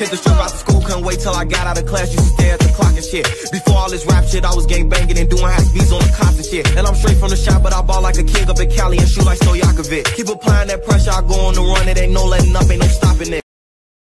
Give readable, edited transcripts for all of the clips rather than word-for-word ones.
Hit the strip out the school, couldn't wait till I got out of class. Used to stare at the clock and shit. Before all this rap shit, I was gang banging and doing half beats on the cops and shit. And I'm straight from the shop, but I ball like a king up in Cali and shoot like Stojakovic. Keep applying that pressure, I go on the run. It ain't no letting up, ain't no stopping it.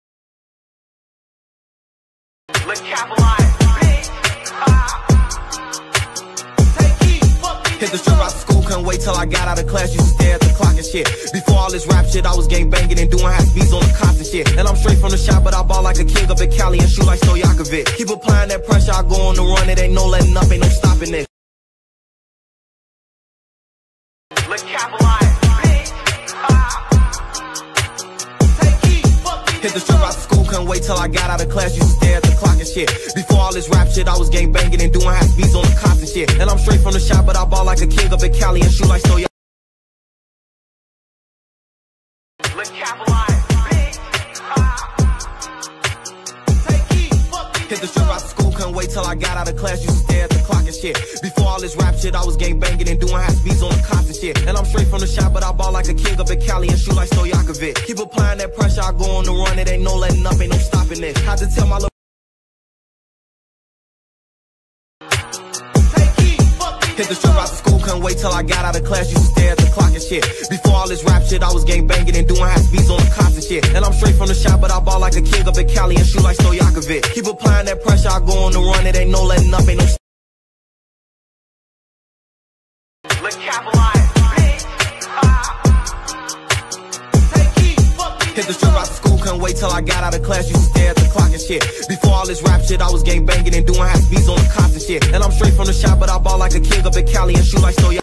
Hit the strip out the school, couldn't wait till I got out of class. Used to stare at the clock and shit. Before all this rap shit, I was gang banging and doing half beats on the cops and shit. And I'm straight from the shop, but I ball like a king up in Cali and shoot like Stojakovic. Keep applying that pressure, I go on the run. It ain't no letting up, ain't no stopping it. Hit the strip out the school, couldn't wait till I got out of class. Used to stare at the clock and shit. Before all this rap shit, I was gang banging and doing half beats on the cops and shit. And I'm straight from the shop, but I ball like a king up in Cali and shoot like Stojakovic. Hit the strip out the school, couldn't wait till I got out of class. Used to stare at the clock and shit. Before all this rap shit, I was gang banging and doing half beats on the cops and shit. And I'm straight from the shop, but I ball like a king up in Cali and shoot like Stojakovic. Keep applying that pressure, I go on the run. It ain't no letting up, ain't no stopping it. Had to tell my little hit the strip out the school, couldn't wait till I got out of class. Used to stare at the clock and shit. Before all this rap shit, I was gang banging and doing half beats on the cops and shit. And I'm straight from the shop, but I ball like a king up in Cali and shoot like Stojakovic. Keep applying that pressure, I go on the run. It ain't no letting up, ain't no hit the strip out the school, couldn't wait till I got out of class. Used to stare at the clock and shit. Before all this rap shit, I was gang banging and doing half beats on the cops and shit. And I'm straight from the shop, but I ball like a king up in Cali and shoot like Stojakovic.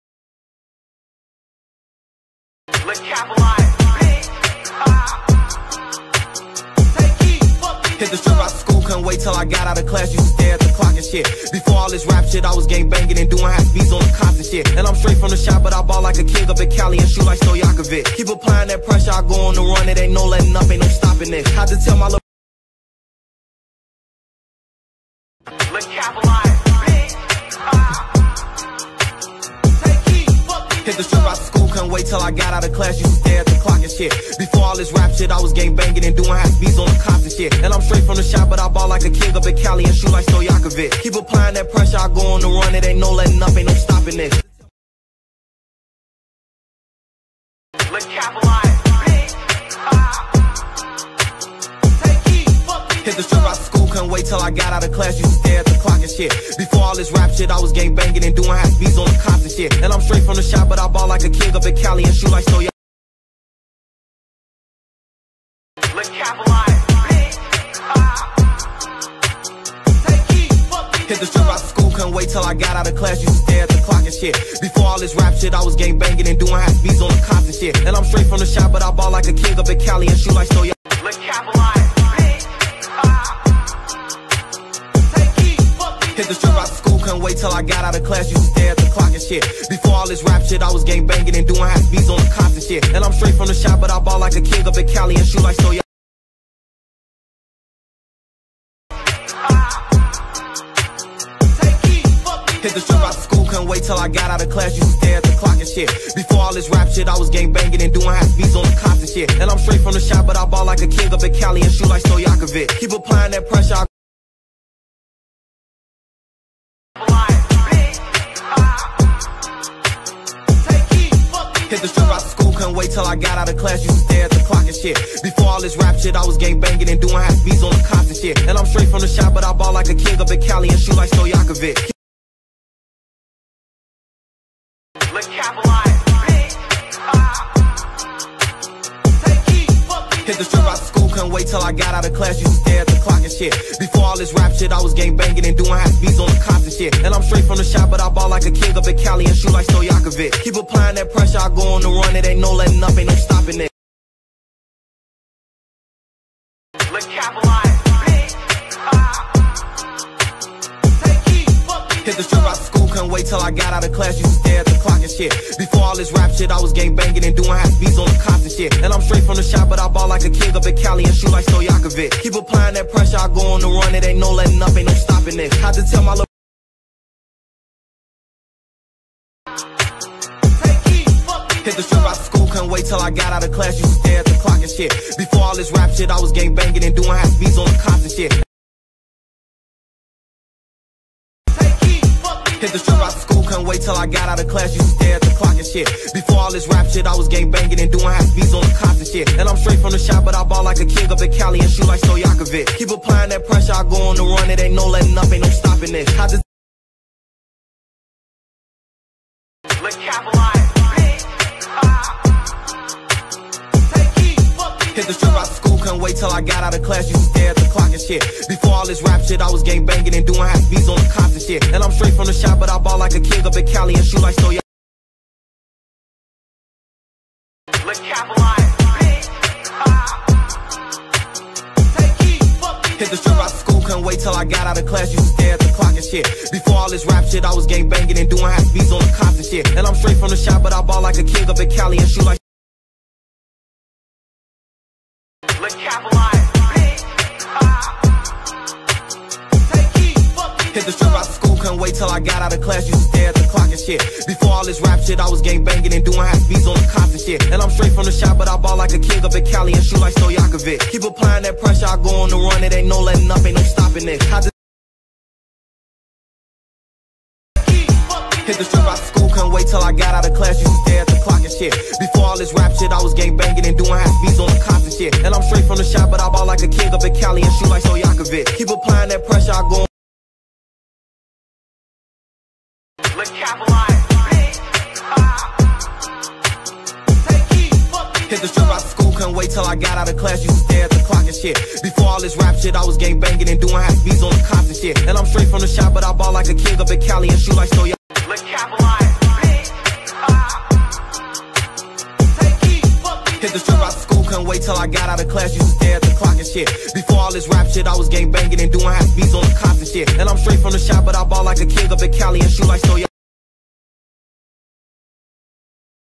Hit the strip out the school, couldn't wait till I got out of class. Used to stare at the clock and shit. Before all this rap shit, I was gang banging and doing half beats on the cops and shit. And I'm straight from the shop, but I ball like a king up in Cali and shoot like Stojakovic. Keep applying that pressure, I go on the run. It ain't no letting up, ain't no stopping it. Had to tell my little hit the strip out the school, couldn't wait till I got out of class. Used to stare at the clock and shit. Before all this rap shit, I was gang banging and doing half beats on the cops and shit. And I'm straight from the shop, but I ball like a king up in Cali and shoot like Stojakovic. Keep applying that pressure, I go on the run. It ain't no letting up, ain't no stopping it. Hit the strip out the school, couldn't wait till I got out of class. Used to stare at the clock and shit. Before all this rap shit, I was gang banging and doing half beats on the cops and shit. And I'm straight from the shop, but I ball like a king up in Cali and shoot like Stojakovic. Hit the strip out the school, couldn't wait till I got out of class. Used to stare at the clock and shit. Before all this rap shit, I was gang banging and doing half beats on the cops and shit. And I'm straight from the shop, but I ball like a king up in Cali and shoot like Stojakovic. Hit the strip out the school, couldn't wait till I got out of class. Used to stare at the clock and shit. Before all this rap shit, I was gang banging and doing half beats on the cops and shit. And I'm straight from the shop, but I ball like a king up in Cali and shoot like Stojakovic. Hit the strip out the school, couldn't wait till I got out of class. Used to stare at the clock and shit. Before all this rap shit, I was gang banging and doing half beats on the cops and shit. And I'm straight from the shop, but I ball like a king up in Cali and shoot like Stojakovic. Keep applying that pressure, I hit the strip out the school, couldn't wait till I got out of class. Used to stare at the clock and shit. Before all this rap shit, I was gang banging and doing half beats on the cops and shit. And I'm straight from the shop, but I ball like a king up in Cali and shoot like Stojakovic. Hit the strip out the school, couldn't wait till I got out of class. Used to stare at the clock and shit. Before all this rap shit, I was gang banging and doing half beats on the cops and shit. And I'm straight from the shop, but I ball like a king up in Cali and shoot like Stojakovic. Keep applying that pressure, I go on the run. It ain't no letting up, ain't no stopping it. Hit the strip out the school, couldn't wait till I got out of class. Used to stare at the clock and shit. Before all this rap shit, I was gang banging and doing half beats on the cops and shit. And I'm straight from the shop, but I ball like a king up in Cali and shoot like Stojakovic. Keep applying that pressure, I go on the run. It ain't no letting up, ain't no stopping it. Had to tell my little hit the strip out the school, couldn't wait till I got out of class. Used to stare at the clock and shit. Before all this rap shit, I was gang banging and doing high speeds on the cops and shit. Hit the strip out the school, couldn't wait till I got out of class. Used to stare at the clock and shit. Before all this rap shit, I was gang banging and doing high speeds on the cops and shit. And I'm straight from the shop, but I ball like a king up in Cali and shoot like Stojakovic. Keep applying that pressure, I go on the run. It ain't no letting up, ain't no stopping this. I just hit the strip out the school, couldn't wait till I got out of class. Used to stare at the clock and shit. Before all this rap shit, I was gang banging and doing high speeds on the cops and shit. And I'm straight from the shop, but I ball like a king up in Cali and shoot like Stojakovic. Hit the strip out the school, couldn't wait till I got out of class. Used to stare at the clock and shit. Before all this rap shit, I was gang banging and doing high speeds on the cops and shit. And I'm straight from the shop, but I ball like a king up in Cali and shoot like hit the strip out the school, couldn't wait till I got out of class. Used to stare at the clock and shit. Before all this rap shit, I was gang banging and doing high speeds on the cops and shit. And I'm straight from the shop, but I ball like a king up in Cali and shoot like Stojakovic. Keep applying that pressure, I go on the run. It ain't no letting up, ain't no stopping this. I just hit the strip out the school, couldn't wait till I got out of class. Used to stare at the clock and shit. Before all this rap shit, I was gang banging and doing high speeds on the cops and shit. And I'm straight from the shop, but I ball like a king up in Cali and shoot like Stojakovic. Keep applying that pressure, I go on. Hit the strip out the school, couldn't wait till I got out of class. Used to stare at the clock and shit. Before all this rap shit, I was gang banging and doing high speeds on the cops and shit. And I'm straight from the shop, but I ball like a king up in Cali and shoot like Stojakovic. Hit the strip out the school, couldn't wait till I got out of class. Used to stare at the clock and shit. Before all this rap shit, I was gang banging and doing high speeds on the cops and shit. And I'm straight from the shop, but I ball like a king up in Cali and shoot like Stojakovic.